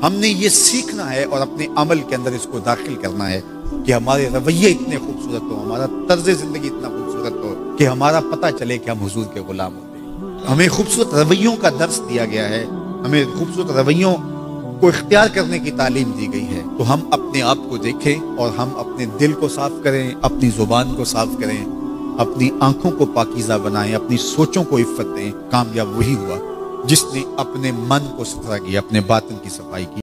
हमने ये सीखना है और अपने अमल के अंदर इसको दाखिल करना है कि हमारे रवैये इतने खूबसूरत हो, हमारा तर्ज जिंदगी इतना खूबसूरत हो कि हमारा पता चले कि हम हुजूर के गुलाम होते हैं। हमें खूबसूरत रवैयों का दर्स दिया गया है, हमें खूबसूरत रवैयों को इख्तियार करने की तालीम दी गई है। तो हम अपने आप को देखें और हम अपने दिल को साफ करें, अपनी जुबान को साफ करें, अपनी आंखों को पाकीज़ा बनाएं, अपनी सोचों को इफ़्फ़त दें। कामयाब वही हुआ जिसने अपने मन को सुथरा किया, अपने बातिन की सफाई की।